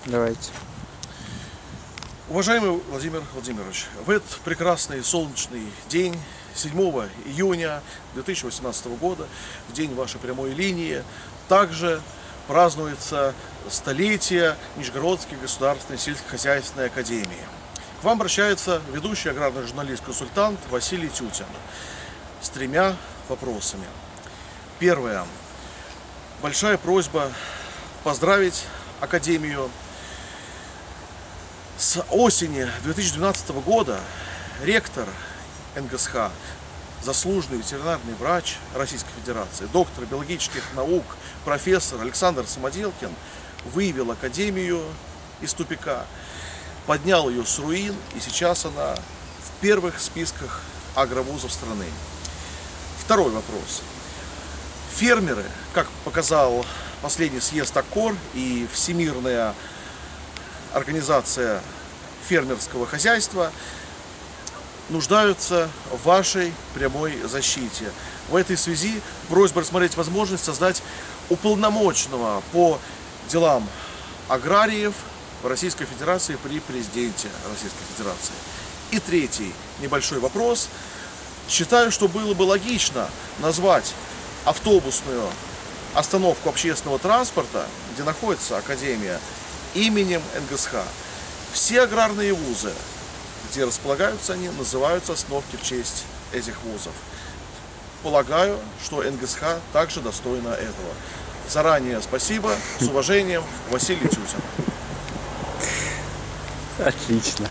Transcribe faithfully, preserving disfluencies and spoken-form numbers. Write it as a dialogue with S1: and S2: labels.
S1: Давайте.
S2: Уважаемый Владимир Владимирович, в этот прекрасный солнечный день, седьмого июня две тысячи восемнадцатого года, в день вашей прямой линии, также празднуется столетие Нижегородской государственной сельскохозяйственной академии. К вам обращается ведущий аграрный журналист-консультант Василий Тютин с тремя вопросами. Первое. Большая просьба поздравить Академию. С осени две тысячи двенадцатого года ректор эн гэ эс ха, заслуженный ветеринарный врач Российской Федерации, доктор биологических наук, профессор Александр Самоделкин вывел Академию из тупика, поднял ее с руин, и сейчас она в первых списках агровузов страны. Второй вопрос. Фермеры, как показал последний съезд АККОР и Всемирная организация фермерского хозяйства, нуждаются в вашей прямой защите. В этой связи просьба рассмотреть возможность создать уполномоченного по делам аграриев в Российской Федерации при президенте Российской Федерации. И третий небольшой вопрос. Считаю, что было бы логично назвать автобусную остановку общественного транспорта, где находится Академия, именем эн гэ эс ха. Все аграрные вузы, где располагаются они, называются остановки в честь этих вузов. Полагаю, что эн гэ эс ха также достойна этого. Заранее спасибо. С уважением, Василий Тютин.
S1: Отлично.